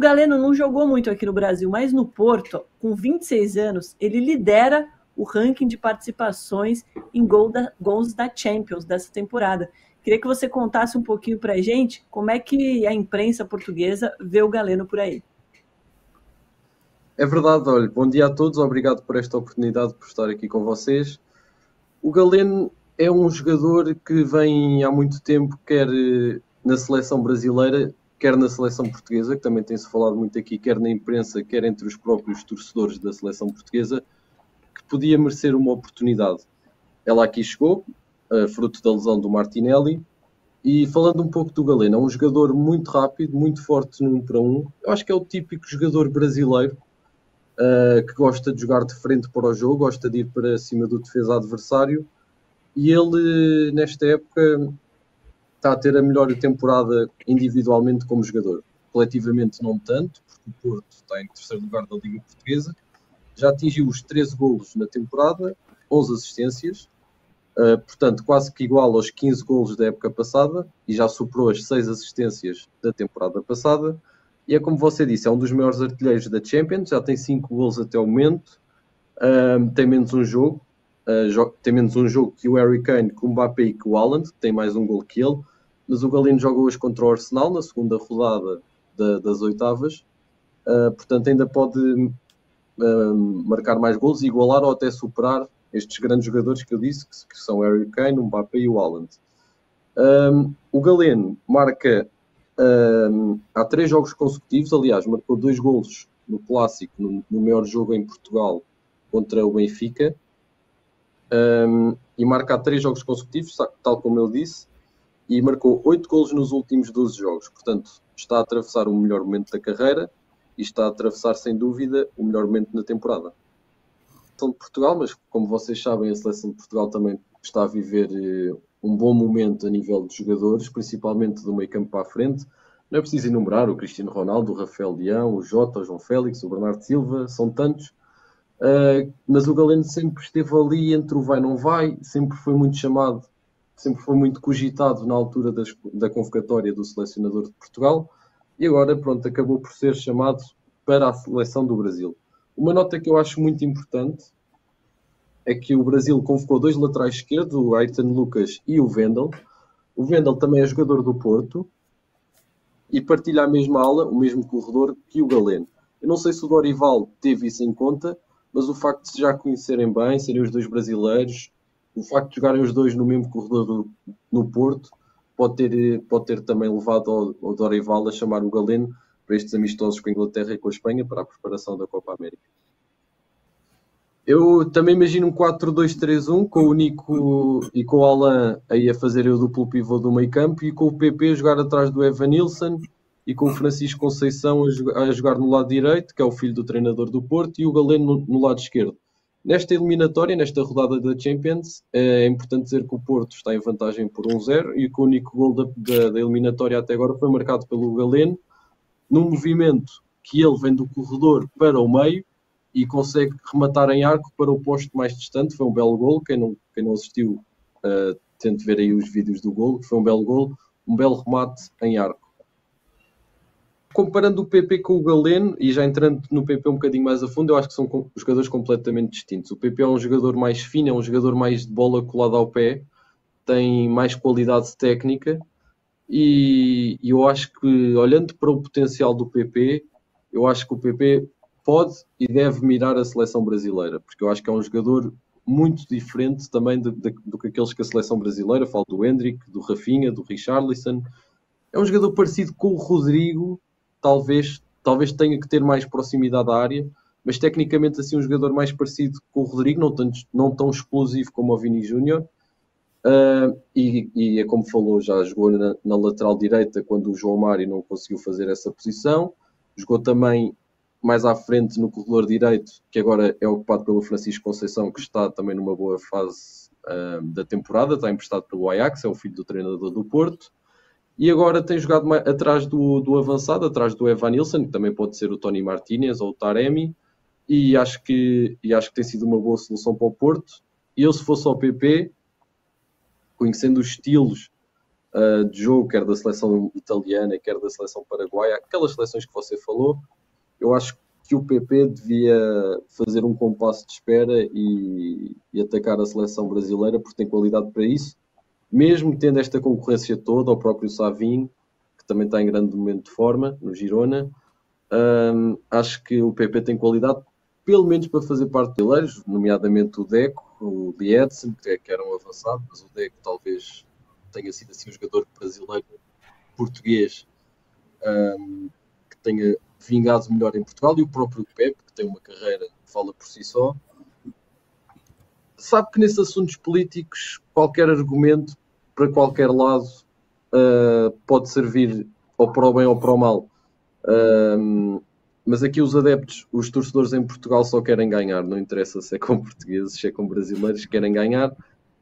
Galeno não jogou muito aqui no Brasil, mas no Porto, com 26 anos, ele lidera o ranking de participações em gols da Champions dessa temporada. Queria que você contasse um pouquinho para a gente como é que a imprensa portuguesa vê o Galeno por aí. É verdade, olha, bom dia a todos, obrigado por esta oportunidade, por estar aqui com vocês. O Galeno é um jogador que vem há muito tempo, quer na seleção brasileira, quer na seleção portuguesa, que também tem-se falado muito aqui, quer na imprensa, quer entre os próprios torcedores da seleção portuguesa, que podia merecer uma oportunidade. Ela aqui chegou, fruto da lesão do Martinelli, e falando um pouco do Galeno, é um jogador muito rápido, muito forte no 1 para 1. Eu acho que é o típico jogador brasileiro, que gosta de jogar de frente para o jogo, gosta de ir para cima do defesa adversário, e ele, nesta época, está a ter a melhor temporada individualmente como jogador. Coletivamente não tanto, porque o Porto está em terceiro lugar da Liga Portuguesa, já atingiu os 13 golos na temporada, 11 assistências, portanto quase que igual aos 15 golos da época passada, e já superou as 6 assistências da temporada passada. E é como você disse, é um dos maiores artilheiros da Champions, já tem 5 gols até o momento, tem menos um jogo, que o Harry Kane, que o Mbappé e que o Haaland, que tem mais um gol que ele, mas o Galeno joga hoje contra o Arsenal, na segunda rodada das oitavas, portanto ainda pode marcar mais gols, igualar ou até superar estes grandes jogadores que eu disse, que são o Harry Kane, o Mbappé e o Haaland. O Galeno marca há 3 jogos consecutivos, aliás, marcou 2 golos no Clássico, no maior jogo em Portugal, contra o Benfica, e marca há 3 jogos consecutivos, tal como ele disse, e marcou 8 golos nos últimos 12 jogos. Portanto, está a atravessar o melhor momento da carreira e está a atravessar, sem dúvida, o melhor momento na temporada. A seleção de Portugal, mas como vocês sabem, a seleção de Portugal também está a viver um bom momento a nível de jogadores, principalmente do meio campo para a frente. Não é preciso enumerar o Cristiano Ronaldo, o Rafael Leão, o Jota, o João Félix, o Bernardo Silva, são tantos. Mas o Galeno sempre esteve ali entre o vai não vai, sempre foi muito chamado, sempre foi muito cogitado na altura da convocatória do selecionador de Portugal, e agora, pronto, acabou por ser chamado para a seleção do Brasil. Uma nota que eu acho muito importante é que o Brasil convocou 2 laterais esquerdos, o Ayrton Lucas e o Wendel. O Wendel também é jogador do Porto e partilha a mesma ala, o mesmo corredor que o Galeno. Eu não sei se o Dorival teve isso em conta, mas o facto de se já conhecerem bem, serem os 2 brasileiros, o facto de jogarem os 2 no mesmo corredor no Porto, pode ter também levado ao Dorival a chamar o Galeno para estes amistosos com a Inglaterra e com a Espanha para a preparação da Copa América. Eu também imagino um 4-2-3-1 com o Nico e com o Alan aí a fazerem o duplo pivô do meio campo, e com o PP a jogar atrás do Evanilson, e com o Francisco Conceição a jogar no lado direito, que é o filho do treinador do Porto, e o Galeno no lado esquerdo. Nesta eliminatória, nesta rodada da Champions, é importante dizer que o Porto está em vantagem por 1-0, e que o único gol da eliminatória até agora foi marcado pelo Galeno, num movimento que ele vem do corredor para o meio e consegue rematar em arco para o posto mais distante. Foi um belo gol. Quem não assistiu, tente ver aí os vídeos do gol. Foi um belo gol, um belo remate em arco. Comparando o PP com o Galeno, e já entrando no PP um bocadinho mais a fundo, eu acho que são jogadores completamente distintos. O PP é um jogador mais fino, é um jogador mais de bola colada ao pé, tem mais qualidade técnica, e eu acho que, olhando para o potencial do PP, eu acho que o PP pode e deve mirar a seleção brasileira, porque eu acho que é um jogador muito diferente também do que aqueles que a seleção brasileira, falo do Endrick, do Rafinha, do Richarlison. É um jogador parecido com o Rodrigo, talvez tenha que ter mais proximidade à área, mas tecnicamente assim um jogador mais parecido com o Rodrigo, não tão explosivo como o Vini Júnior. E é como falou, já jogou na lateral direita quando o João Mário não conseguiu fazer essa posição. Jogou também mais à frente no corredor direito, que agora é ocupado pelo Francisco Conceição, que está também numa boa fase da temporada, está emprestado pelo Ajax, é o filho do treinador do Porto. E agora tem jogado mais atrás do avançado, atrás do Evanilson, que também pode ser o Tony Martínez ou o Taremi, e acho que tem sido uma boa solução para o Porto. E eu, se fosse ao PP, conhecendo os estilos de jogo, quer da seleção italiana, quer da seleção paraguaia, aquelas seleções que você falou. Eu acho que o PP devia fazer um compasso de espera e atacar a seleção brasileira, porque tem qualidade para isso, mesmo tendo esta concorrência toda, ao próprio Savinho, que também está em grande momento de forma, no Girona. Acho que o PP tem qualidade, pelo menos para fazer parte de brasileiros, nomeadamente o Deco, o Liedson, que era um avançado, mas o Deco talvez tenha sido assim um jogador brasileiro português que tenha vingado melhor em Portugal, e o próprio Pepe, que tem uma carreira que fala por si só. Sabe que nesses assuntos políticos qualquer argumento para qualquer lado pode servir ou para o bem ou para o mal. Mas aqui os adeptos, os torcedores em Portugal só querem ganhar, não interessa se é com portugueses, se é com brasileiros, querem ganhar.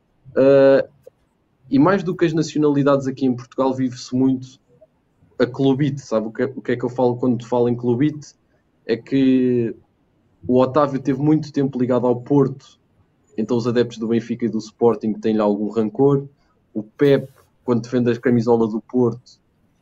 E mais do que as nacionalidades aqui em Portugal, vive-se muito a clubite. Sabe o que é que eu falo quando falo em clubite? É que o Otávio teve muito tempo ligado ao Porto, então os adeptos do Benfica e do Sporting têm-lhe algum rancor. O Pepe, quando defende a camisola do Porto,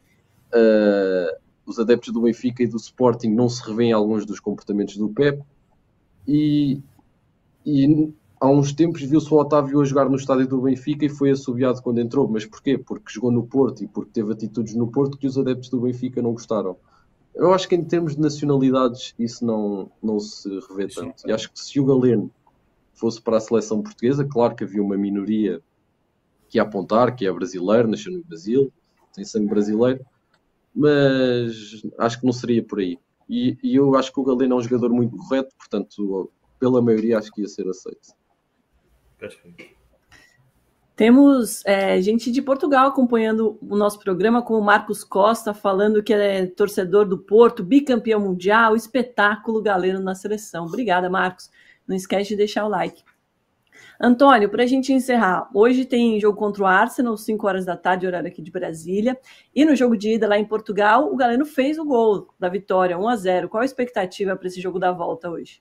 os adeptos do Benfica e do Sporting não se revêem alguns dos comportamentos do Pepe. E há uns tempos viu-se o Otávio a jogar no estádio do Benfica e foi assobiado quando entrou. Mas porquê? Porque jogou no Porto e porque teve atitudes no Porto que os adeptos do Benfica não gostaram. Eu acho que em termos de nacionalidades isso não se revê tanto. E acho que se o Galeno fosse para a seleção portuguesa, claro que havia uma minoria que ia apontar, que é brasileiro, nasceu no Brasil, tem sangue brasileiro, mas acho que não seria por aí. E eu acho que o Galeno é um jogador muito correto, portanto, pela maioria acho que ia ser aceito. Perfeito. Temos gente de Portugal acompanhando o nosso programa, como o Marcos Costa, falando que é torcedor do Porto, bicampeão mundial, espetáculo Galeno na seleção. Obrigada, Marcos. Não esquece de deixar o like. Antônio, para a gente encerrar, hoje tem jogo contra o Arsenal, 5 horas da tarde, horário aqui de Brasília. E no jogo de ida lá em Portugal, o Galeno fez o gol da vitória, 1-0. Qual a expectativa para esse jogo da volta hoje?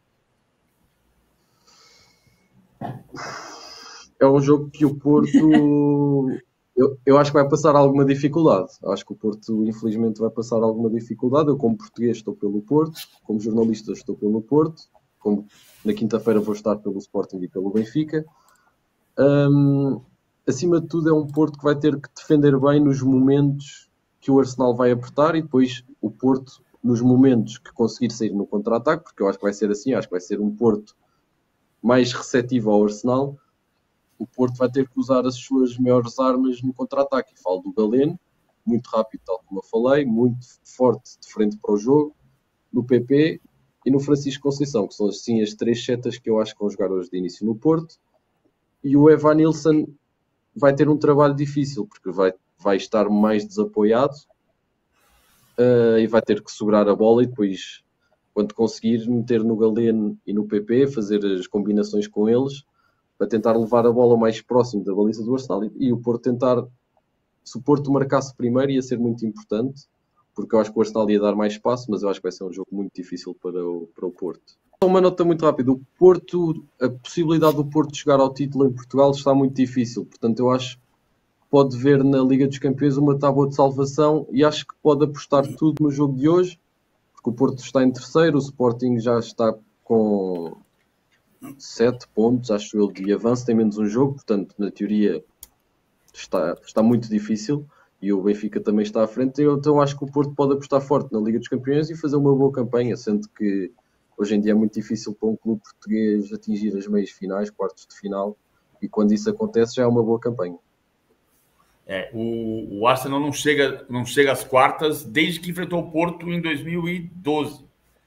É um jogo que o Porto... eu acho que vai passar alguma dificuldade. Acho que o Porto, infelizmente, vai passar alguma dificuldade. Eu, como português, estou pelo Porto. Como jornalista, estou pelo Porto. Como na quinta-feira vou estar pelo Sporting e pelo Benfica. Acima de tudo, é um Porto que vai ter que defender bem nos momentos que o Arsenal vai apertar e depois o Porto, nos momentos que conseguir sair no contra-ataque, porque eu acho que vai ser assim. Acho que vai ser um Porto mais receptivo ao Arsenal. O Porto vai ter que usar as suas maiores armas no contra-ataque. Falo do Galeno, muito rápido, tal como eu falei, muito forte de frente para o jogo, no PP e no Francisco Conceição, que são assim as 3 setas que eu acho que vão jogar hoje de início no Porto. E o Evanilson vai ter um trabalho difícil, porque vai estar mais desapoiado e vai ter que segurar a bola e depois, quando conseguir, meter no Galeno e no PP, fazer as combinações com eles, para tentar levar a bola mais próximo da baliza do Arsenal e o Porto tentar, se o Porto marcasse primeiro ia ser muito importante, porque eu acho que o Arsenal ia dar mais espaço, mas eu acho que vai ser um jogo muito difícil para o Porto. Uma nota muito rápida, o Porto, a possibilidade do Porto chegar ao título em Portugal está muito difícil, portanto eu acho que pode ver na Liga dos Campeões uma tábua de salvação e acho que pode apostar tudo no jogo de hoje, porque o Porto está em terceiro, o Sporting já está com 7 pontos, acho eu, de avanço, tem menos um jogo, portanto, na teoria está muito difícil e o Benfica também está à frente, então acho que o Porto pode apostar forte na Liga dos Campeões e fazer uma boa campanha, sendo que hoje em dia é muito difícil para um clube português atingir as meias finais, quartos de final, e quando isso acontece já é uma boa campanha. O Arsenal não chega às quartas desde que enfrentou o Porto em 2012.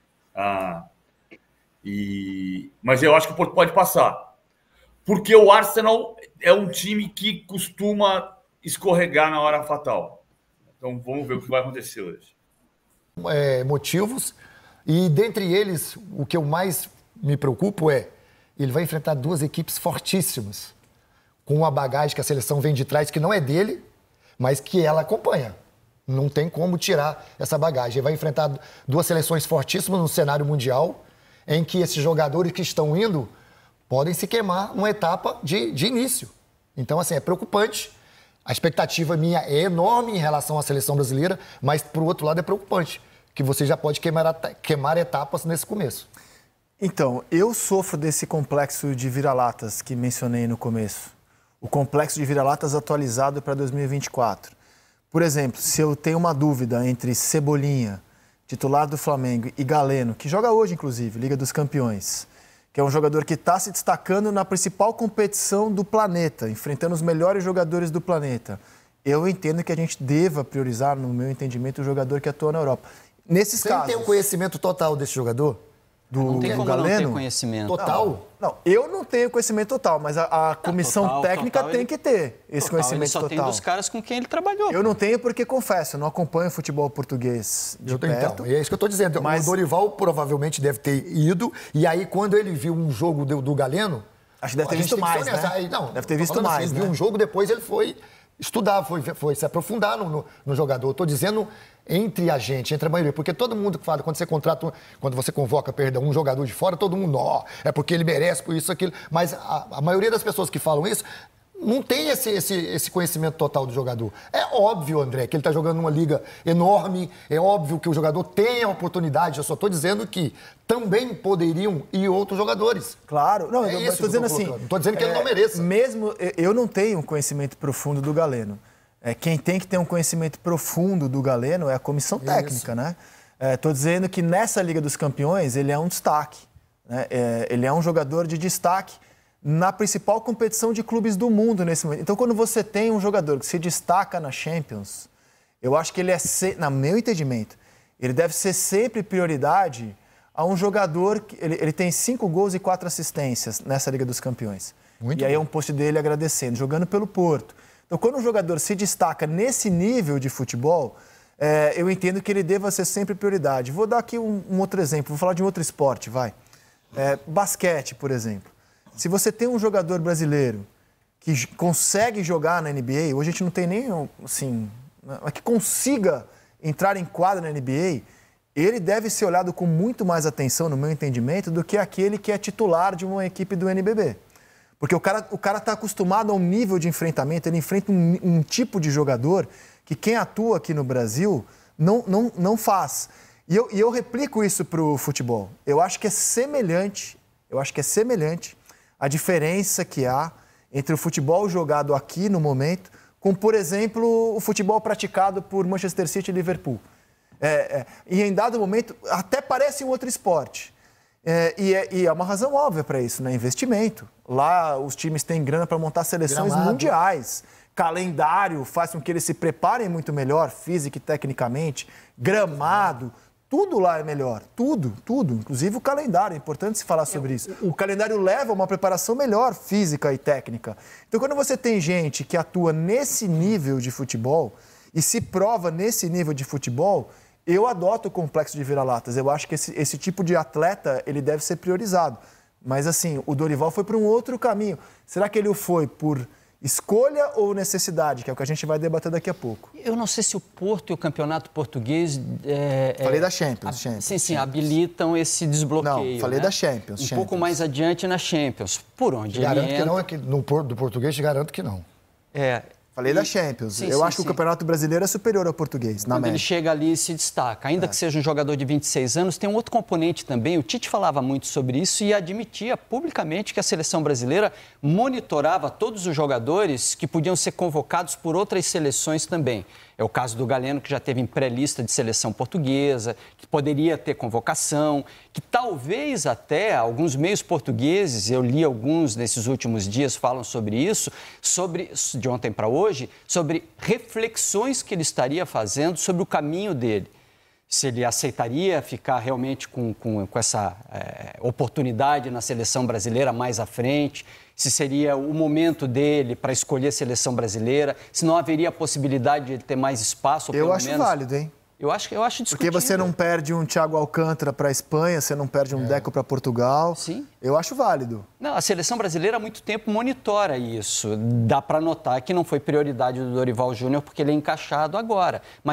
Mas eu acho que o Porto pode passar. Porque o Arsenal é um time que costuma escorregar na hora fatal. Então vamos ver o que vai acontecer hoje. Motivos. E dentre eles, o que eu mais me preocupo é ele vai enfrentar 2 equipes fortíssimas, com uma bagagem que a seleção vem de trás, que não é dele, mas que ela acompanha. Não tem como tirar essa bagagem. Ele vai enfrentar 2 seleções fortíssimas no cenário mundial, em que esses jogadores que estão indo podem se queimar numa etapa de início. Então, assim, é preocupante. A expectativa minha é enorme em relação à seleção brasileira, mas, por outro lado, é preocupante, que você já pode queimar etapas nesse começo. Então, eu sofro desse complexo de vira-latas que mencionei no começo. O complexo de vira-latas atualizado para 2024. Por exemplo, se eu tenho uma dúvida entre Cebolinha, titular do Flamengo, e Galeno, que joga hoje, inclusive, Liga dos Campeões, que é um jogador que está se destacando na principal competição do planeta, enfrentando os melhores jogadores do planeta, eu entendo que a gente deva priorizar, no meu entendimento, o jogador que atua na Europa. Nesses casos... Você tem o conhecimento total desse jogador? Não tem como Galeno? não ter conhecimento. Total? Não, eu não tenho conhecimento total, mas a comissão técnica tem que ter esse conhecimento ele só total. tem dos caras com quem ele trabalhou. Eu não tenho porque, confesso, eu não acompanho o futebol português de perto. Então, é isso que eu estou dizendo. Mas... O Dorival provavelmente deve ter ido, e aí quando ele viu um jogo do Galeno... Acho que deve ter visto mais, né? Aí, não, deve ter visto mais, assim, né? Viu um jogo, depois ele foi estudar, foi se aprofundar no jogador. Estou dizendo entre a gente, entre a maioria, porque todo mundo que fala, quando você convoca, perdão, um jogador de fora, todo mundo, é porque ele merece por isso, aquilo. Mas a maioria das pessoas que falam isso não tem esse conhecimento total do jogador. É óbvio, André, que ele está jogando numa liga enorme, é óbvio que o jogador tem a oportunidade, eu só estou dizendo que também poderiam ir outros jogadores. Claro, não, eu estou dizendo assim... Não estou dizendo que ele não mereça. Mesmo, eu não tenho um conhecimento profundo do Galeno. Quem tem que ter um conhecimento profundo do Galeno é a comissão técnica, né? Estou dizendo que nessa Liga dos Campeões ele é um destaque, né? Ele é um jogador de destaque na principal competição de clubes do mundo nesse momento. Então, quando você tem um jogador que se destaca na Champions, eu acho que ele no meu entendimento, ele deve ser sempre prioridade a um jogador que ele tem 5 gols e 4 assistências nessa Liga dos Campeões. Muito aí bom. É um post dele agradecendo, jogando pelo Porto. Então, quando um jogador se destaca nesse nível de futebol, eu entendo que ele deva ser sempre prioridade. Vou dar aqui um outro exemplo, vou falar de um outro esporte, vai. Basquete, por exemplo. Se você tem um jogador brasileiro que consegue jogar na NBA, hoje a gente não tem nem, assim, que consiga entrar em quadra na NBA, ele deve ser olhado com muito mais atenção, no meu entendimento, do que aquele que é titular de uma equipe do NBB. Porque o cara está acostumado a um nível de enfrentamento, ele enfrenta um tipo de jogador que quem atua aqui no Brasil não faz. E eu replico isso para o futebol. Eu acho que é semelhante a diferença que há entre o futebol jogado aqui no momento com, por exemplo, o futebol praticado por Manchester City e Liverpool. E em dado momento até parece um outro esporte. E é uma razão óbvia para isso, né? Investimento. Lá os times têm grana para montar seleções mundiais. Calendário faz com que eles se preparem muito melhor, física e tecnicamente. Gramado, tudo lá é melhor. Tudo. Inclusive o calendário, é importante se falar sobre isso. O calendário leva a uma preparação melhor, física e técnica. Então, quando você tem gente que atua nesse nível de futebol e se prova nesse nível de futebol, eu adoto o complexo de vira-latas. Eu acho que esse tipo de atleta ele deve ser priorizado. Mas, assim, o Dorival foi para um outro caminho. Será que ele foi por escolha ou necessidade? Que é o que a gente vai debater daqui a pouco. Eu não sei se o Porto e o Campeonato Português... Falei da Champions. Sim, habilitam esse desbloqueio. Não, falei da Champions. Pouco mais adiante na Champions. Por onde garanto que não, é que no do português te garanto que não. Falei da Champions. Eu acho que o Campeonato Brasileiro é superior ao português. Quando ele chega ali e se destaca. Ainda que seja um jogador de 26 anos, tem um outro componente também. O Tite falava muito sobre isso e admitia publicamente que a seleção brasileira monitorava todos os jogadores que podiam ser convocados por outras seleções também. É o caso do Galeno, que já teve em pré-lista de seleção portuguesa, que poderia ter convocação, que talvez até alguns meios portugueses, eu li alguns nesses últimos dias, falam sobre isso, de ontem para hoje, sobre reflexões que ele estaria fazendo sobre o caminho dele. Se ele aceitaria ficar realmente com essa oportunidade na seleção brasileira mais à frente, se seria o momento dele para escolher a seleção brasileira, se não haveria a possibilidade de ele ter mais espaço. Eu acho válido, hein? Eu acho discutível. Porque você não perde um Thiago Alcântara para a Espanha, você não perde um Deco para Portugal. Sim. Eu acho válido. Não, a seleção brasileira há muito tempo monitora isso. Dá para notar que não foi prioridade do Dorival Júnior porque ele é encaixado agora. Mas...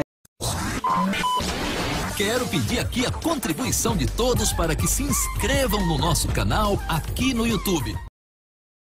Quero pedir aqui a contribuição de todos para que se inscrevam no nosso canal aqui no YouTube.